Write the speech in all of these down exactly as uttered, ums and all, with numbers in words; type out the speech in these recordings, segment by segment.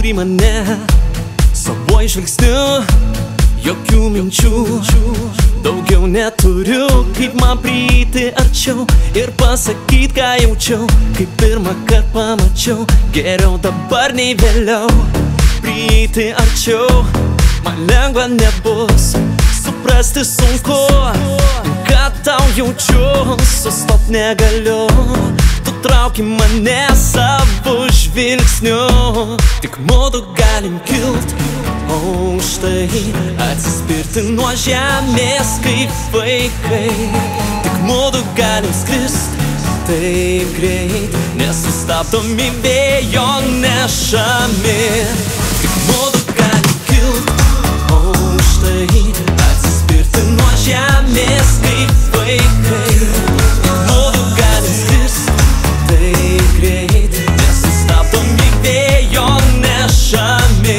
žiūri mane savoji žvilgsniu, jokių minčių daugiau neturiu, kaip man prieiti arčiau ir pasakyt, ką jaučiau, kaip pirmą kartą pamačiau. Geriau dabar nei vėliau prieiti arčiau, man lengva nebus, suprasti sunku, kad tau jaučiu, sustot negaliu. Tu trauki mane savo žvilgsniu, tik mudu galim kilt aukštai, atsispirti nuo žemės kaip vaikai. Tik mudu galim skrist taip greit, nesustabdomi vėjo nešami. Tik mudu galim kilt aukštai, atsispirti nuo žemės kaip vaikai. Tik mudu galim skrist taip greit, nesustabdomi vėjo nešami.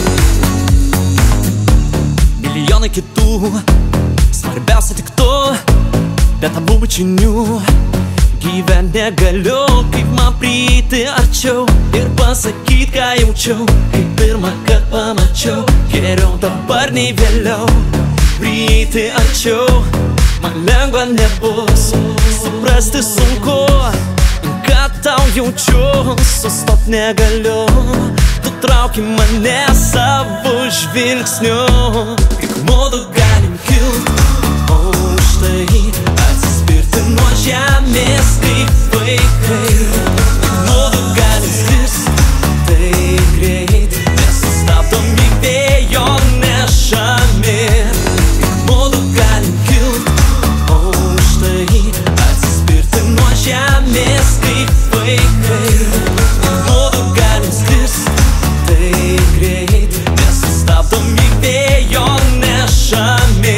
Milijonai kitų, svarbiausia tik tu, be tavo bučinių gyvent negaliu. Kaip man prieiti arčiau ir pasakyt, ką jaučiau, kaip pirmą kartą pamačiau. Geriau dabar nei vėliau prieiti arčiau, man lengva nebus, suprasti sunku, kad tau jaučiu, sustot negaliu. Tu trauki mane savo žvilgsniu, tik mudu galim kilt aukštai, atsispirti nuo žemės kaip vaikai. Tik mudu galim skrist taip greit, nesustabdomi vėjo nešami. Tik mudu galim kilt aukštai, atsispirti nuo žemės kaip vaikai. Tik mudu galim skrist taip greit, nesustabdomi vėjo nešami.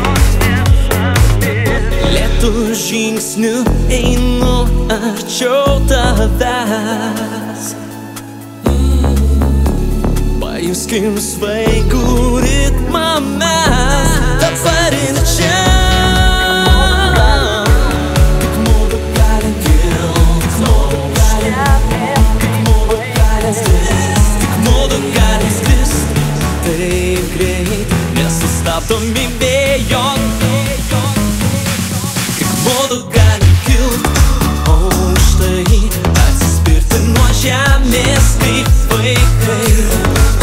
Lėtu žingsniu einu arčiau tavęs, pajuskim svaigų ritmą mes dabar ir čia. Tik mudu galim kilt aukštai, tik mudu galim skrist, tik mudu galim skrist taip greit, nesustabdomi vėjo. Tik mudu galim kilt aukštai, atsispirti nuo žemės kaip vaikai.